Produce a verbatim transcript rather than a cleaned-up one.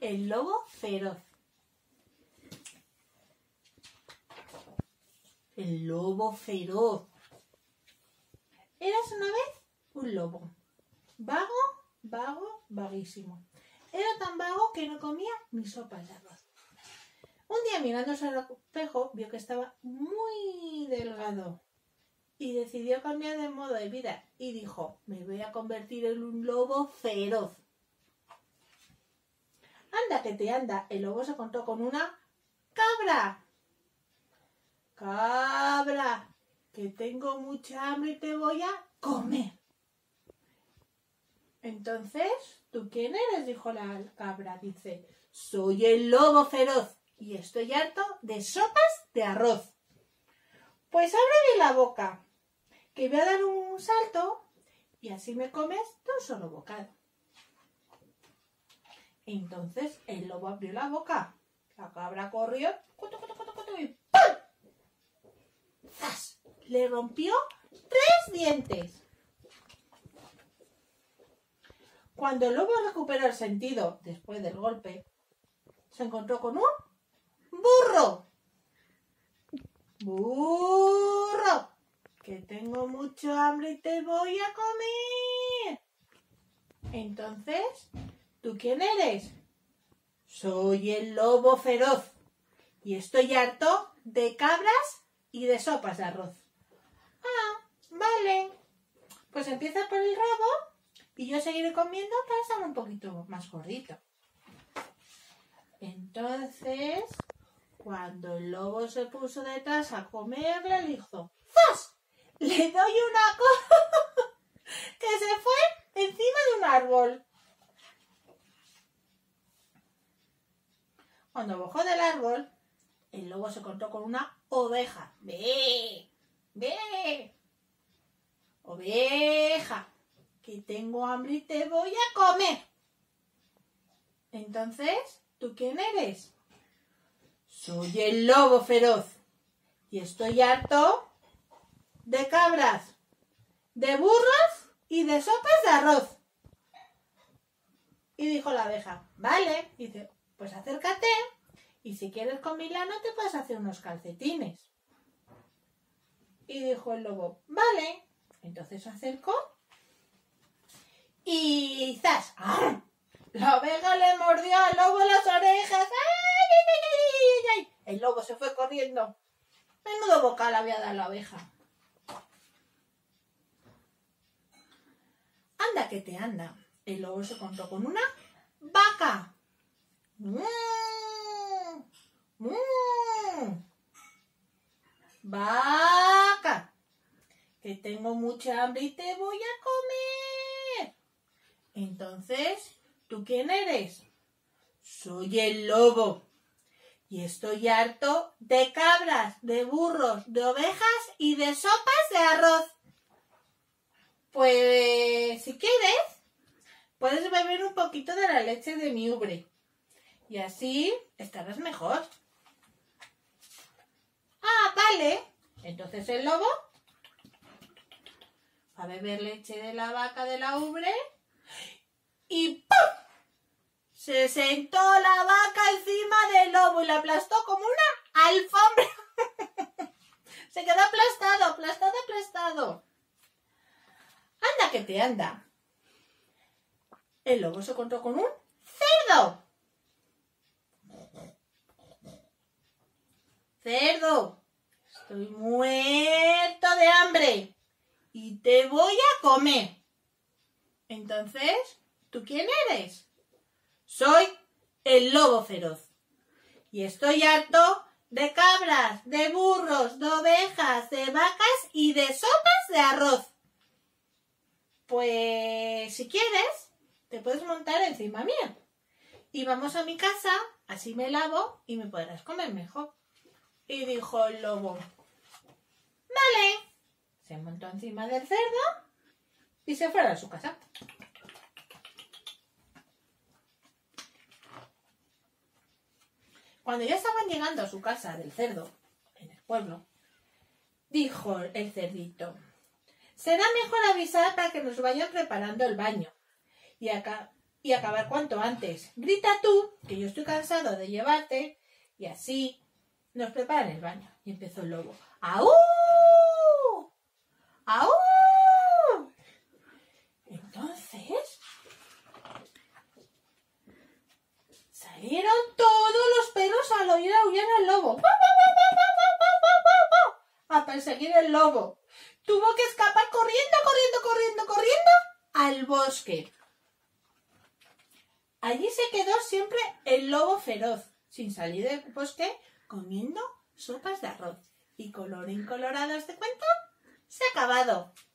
el lobo feroz. El lobo feroz. Eras una vez un lobo. Vago, vago, vaguísimo. Era tan vago que no comía ni sopas de arroz. Un día mirándose al espejo vio que estaba muy delgado y decidió cambiar de modo de vida y dijo: me voy a convertir en un lobo feroz. Anda que te anda, el lobo se encontró con una cabra. Cabra, que tengo mucha hambre y te voy a comer. Entonces, ¿tú quién eres?, dijo la cabra. Dice: soy el lobo feroz y estoy harto de sopas de arroz. Pues abre bien la boca, que voy a dar un salto y así me comes de un solo bocado. Entonces el lobo abrió la boca, la cabra corrió cutu, cutu, cutu, cutu, y ¡pum! ¡Zas! Le rompió tres dientes. Cuando el lobo recuperó el sentido después del golpe, se encontró con un burro. ¡Burro! Que tengo mucho hambre y te voy a comer. Entonces, ¿tú quién eres? Soy el lobo feroz y estoy harto de cabras y de sopas de arroz. Ah, vale. Pues empieza por el rabo y yo seguiré comiendo para estar un poquito más gordito. Entonces, cuando el lobo se puso detrás a comerle, le dijo: ¡zas! Le doy una cosa que se fue encima de un árbol. Cuando bajó del árbol, el lobo se encontró con una oveja. ¡Ve! ¡Ve! Oveja, que tengo hambre y te voy a comer. Entonces, ¿tú quién eres? Soy el lobo feroz y estoy harto de cabras, de burros y de sopas de arroz. Y dijo la abeja: vale. Dice: pues acércate y si quieres con mi lana te puedes hacer unos calcetines. Y dijo el lobo: vale. Entonces se acercó y ¡zas! ¡Ah! La oveja le mordió al lobo las orejas. ¡Ay, ay, ay, ay, ay! El lobo se fue corriendo. Menudo bocal había dado la oveja. Anda que te anda. El lobo se encontró con una vaca. ¡Mmm! ¡Mmm! Vaca, que tengo mucha hambre y te voy a comer. Entonces, ¿tú quién eres? Soy el lobo y estoy harto de cabras, de burros, de ovejas y de sopas de arroz. Pues, si quieres, puedes beber un poquito de la leche de mi ubre y así estarás mejor. Ah, vale. Entonces el lobo va a beber leche de la vaca de la ubre y ¡pum! Se sentó la vaca encima del lobo y la aplastó como una alfombra. Se quedó aplastado, aplastado, aplastado. Anda que te anda. El lobo se encontró con un cerdo. Cerdo, estoy muerto de hambre y te voy a comer. Entonces, ¿tú quién eres? Soy el lobo feroz y estoy harto de cabras, de burros, de ovejas, de vacas y de sopas de arroz. Pues, si quieres, te puedes montar encima mía y vamos a mi casa, así me lavo y me podrás comer mejor. Y dijo el lobo: vale. Se montó encima del cerdo y se fue a su casa. Cuando ya estaban llegando a su casa del cerdo, en el pueblo, dijo el cerdito: será mejor avisar para que nos vayan preparando el baño. Y acá y acabar cuanto antes. Grita tú, que yo estoy cansado de llevarte, y así nos preparan el baño. Y empezó el lobo. ¡Aú! ¡Aú! Entonces salieron todos los perros al oír aullar al lobo. A perseguir el lobo. Tuvo que escapar corriendo, corriendo, corriendo, corriendo al bosque. Allí se quedó siempre el lobo feroz, sin salir del bosque, comiendo sopas de arroz. Y colorín colorado, ¿este cuento se ha acabado?